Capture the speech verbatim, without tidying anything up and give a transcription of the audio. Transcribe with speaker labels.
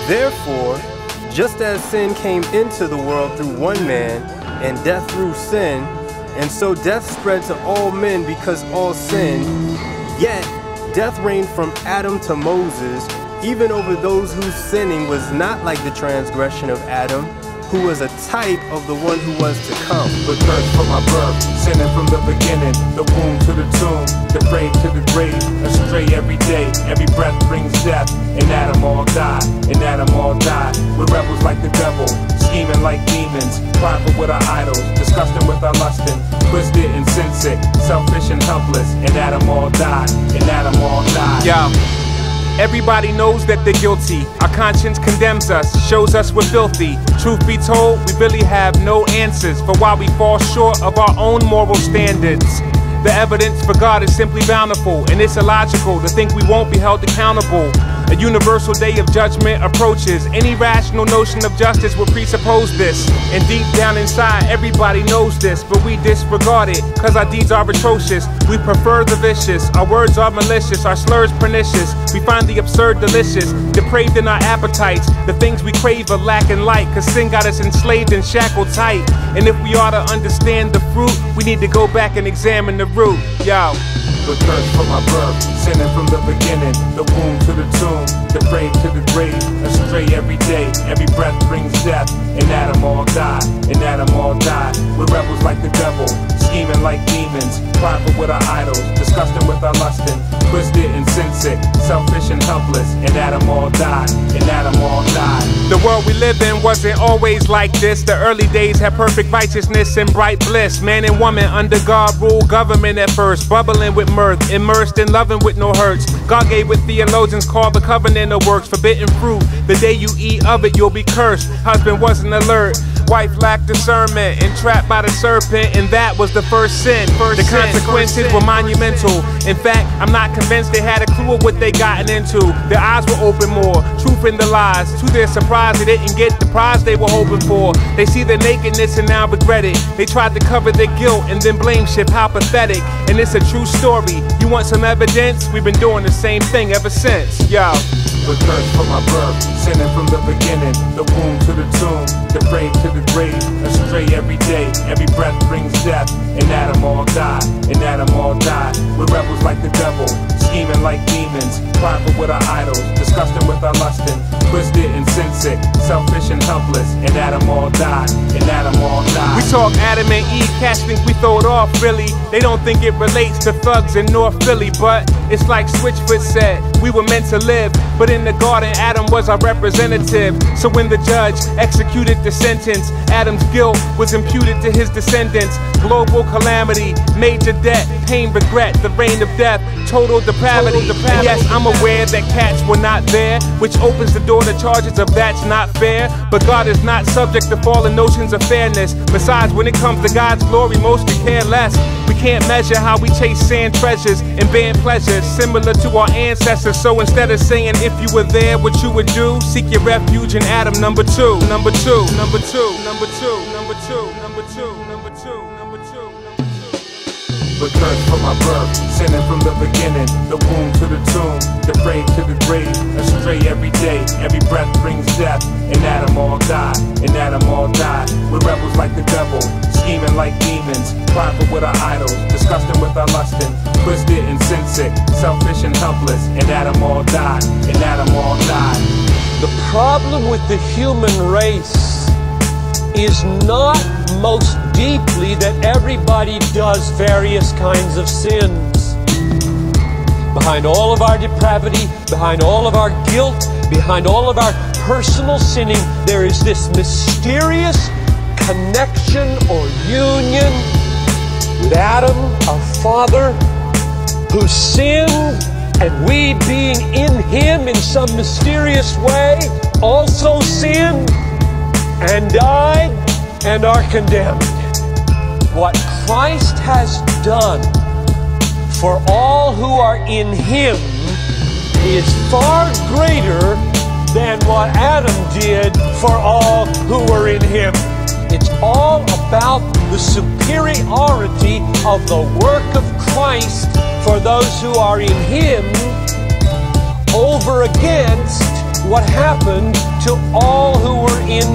Speaker 1: Therefore, just as sin came into the world through one man, and death through sin, and so death spread to all men because all sinned, yet death reigned from Adam to Moses, even over those whose sinning was not like the transgression of Adam, who was a type of the one who was to come.
Speaker 2: But cursed from my birth, sinning from the beginning, the womb to the tomb, the frame to the grave, astray every day, every breath brings death. In Adam all die, in Adam all die. We're rebels like the devil, scheming like demons, prideful with our idols, disgusting with our lusting, twisted and sin sick, selfish and helpless. In Adam all died, in Adam all died.
Speaker 3: Yeah. Everybody knows that they're guilty. Our conscience condemns us, shows us we're filthy. Truth be told, we really have no answers for why we fall short of our own moral standards. The evidence for God is simply bountiful, and it's illogical to think we won't be held accountable. A universal day of judgment approaches. Any rational notion of justice will presuppose this. And deep down inside, everybody knows this, but we disregard it, cause our deeds are atrocious. We prefer the vicious, our words are malicious, our slurs pernicious. We find the absurd delicious, depraved in our appetites. The things we crave are lacking light, cause sin got us enslaved and shackled tight. And if we are to understand the fruit, we need to go back and examine the root. Yo.
Speaker 2: But cursed from my birth, sinning from the beginning, the womb to the tomb, the frame to the grave, astray every day, every breath brings death. In Adam all die, in Adam all die. We're rebels like the devil, scheming like demons, prideful with our idols, disgusting with our lusting, twisted and sin sick, selfish and helpless. In Adam all died, in Adam all died.
Speaker 3: The world we live in wasn't always like this. The early days had perfect righteousness and bright bliss. Man and woman under God ruled government at first, bubbling with mirth, immersed in loving with no hurts. God gave what theologians call the covenant of works, forbidden fruit. The day you eat of it, you'll be cursed. Husband wasn't alert, wife lacked discernment, entrapped by the serpent, and that was the first sin. First the consequences were monumental. In fact, I'm not convinced they had a clue of what they gotten into. Their eyes were open more, truth in the lies. To their surprise, they didn't get the prize they were hoping for. They see their nakedness and now regret it. They tried to cover their guilt and then blame ship. How pathetic. And it's a true story. You want some evidence? We've been doing the same thing ever since. Yo.
Speaker 2: But cursed from my birth, sinning from the beginning, the womb to the tomb, the frame to the grave, astray every day, every breath brings death. In Adam all die, in Adam all die. We're rebels like the devil, scheming like demons, prideful with our idols, disgusting with our lusting, twisted and sin sick, selfish and helpless. In Adam all died, in Adam all died.
Speaker 3: We talk Adam and Eve, cats think we throw it off really. They don't think it relates to thugs in North Philly, but it's like Switchfoot said, we were meant to live, but in the garden Adam was our representative. So when the judge executed the sentence, Adam's guilt was imputed to his descendants. Global calamity, major debt, pain, regret, the reign of death, total depravity. Total depravity. Yes, I'm aware that cats were not there, which opens the door to charges of that's not fair. But God is not subject to fallen notions of fairness. Besides, when it comes to God's glory, most can care less. We can't measure how we chase sand treasures and band pleasures similar to our ancestors. So instead of saying if you were there, what you would do, seek your refuge in Adam number two, number two, number two, number two, number two, number two, number two, number two, number two.
Speaker 2: But cursed from my birth, sinning from the beginning, the womb to the tomb, the frame to the grave, astray every day, every breath brings death. In Adam all die, in Adam all die. We're rebels like the devil, scheming like demons, prideful with our idols, disgusting with our lusting, twisted and sin sick, selfish and helpless. In Adam all died, in Adam all died.
Speaker 4: The problem with the human race is not most deeply that everybody does various kinds of sins. Behind all of our depravity, behind all of our guilt, behind all of our personal sinning, there is this mysterious connection or union with Adam, our father, who sinned, and we being in him in some mysterious way also sinned and died and are condemned. What Christ has done for all who are in him is far greater than what Adam did for all who were in him. It's all about the superiority of the work of Christ for those who are in him over against what happened to all who were in